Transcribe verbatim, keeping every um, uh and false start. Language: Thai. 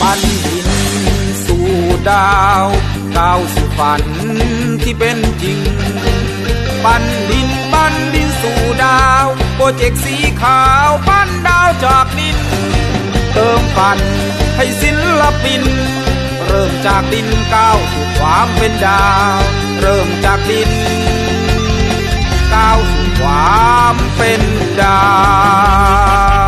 ปั้นดินสู่ดาวก้าวสู่ฝันที่เป็นจริงปั้นดินปั้นดินสู่ดาวโปรเจกต์สีขาวปั้นดาวจากดินเติมฝันให้ศิลปินเริ่มจากดินก้าวสู่ความเป็นดาวเริ่มจากดินก้าวสู่ความเป็นดาว